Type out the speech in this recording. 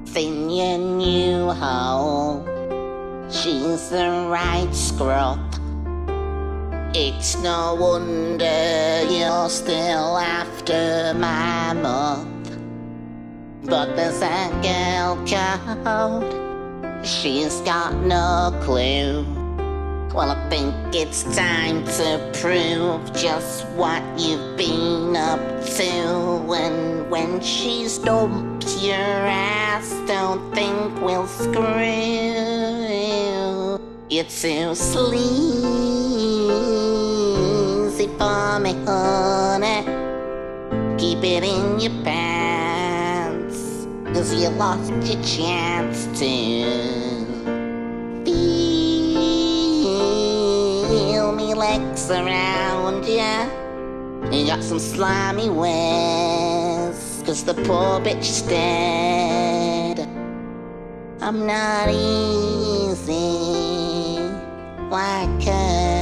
in your new home. She's the right scrub. It's no wonder you're still after my month. But there's a girl code, she's got no clue. Well, I think it's time to prove just what you've been up to. And when she's dumped your ass, don't think we'll screw. You're too sleazy for me, honey. Keep it in your pants, 'cause you lost your chance to feel me legs around ya. You got some slimy ways, 'cause the poor bitch is dead. I'm not easy like her.